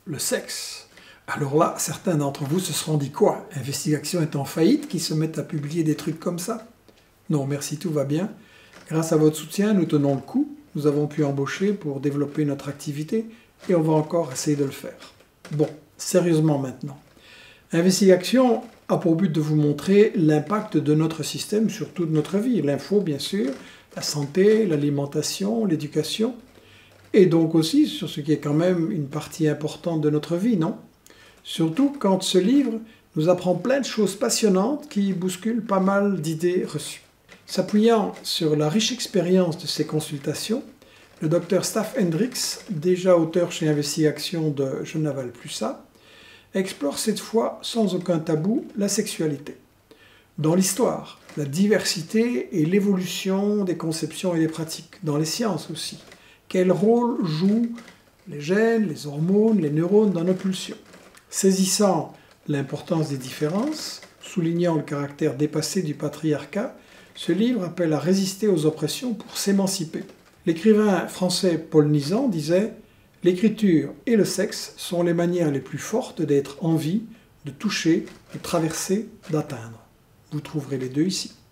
le sexe. Alors là, certains d'entre vous se seront dit quoi? Investigation est en faillite, qui se mettent à publier des trucs comme ça? Non, merci, tout va bien. Grâce à votre soutien, nous tenons le coup. Nous avons pu embaucher pour développer notre activité et on va encore essayer de le faire. Bon, sérieusement maintenant. Investigation a pour but de vous montrer l'impact de notre système sur toute notre vie. L'info, bien sûr, la santé, l'alimentation, l'éducation, et donc aussi sur ce qui est quand même une partie importante de notre vie, non? Surtout quand ce livre nous apprend plein de choses passionnantes qui bousculent pas mal d'idées reçues. S'appuyant sur la riche expérience de ces consultations, le Dr Staff Hendricks, déjà auteur chez Investigation de Je n'avale plus ça, explore cette fois sans aucun tabou la sexualité. Dans l'histoire, la diversité et l'évolution des conceptions et des pratiques, dans les sciences aussi. Quel rôle jouent les gènes, les hormones, les neurones dans nos pulsions? Saisissant l'importance des différences, soulignant le caractère dépassé du patriarcat, ce livre appelle à résister aux oppressions pour s'émanciper. L'écrivain français Paul Nizan disait « L'écriture et le sexe sont les manières les plus fortes d'être en vie, de toucher, de traverser, d'atteindre. » Vous trouverez les deux ici.